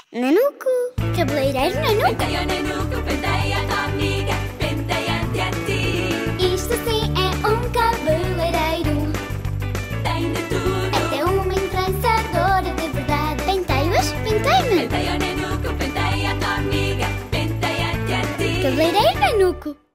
Nanuco. Cabeleireiro Nanuco. Penteia Nanuco, penteia a tua amiga, penteia-te a ti. Isto sim é um cabeleireiro. Tem de tudo. Até uma entrançadora de verdade. Penteias? Pentei-me. Penteia Nanuco, penteia a tua amiga, penteia-te a ti. Cabeleireiro Nanuco.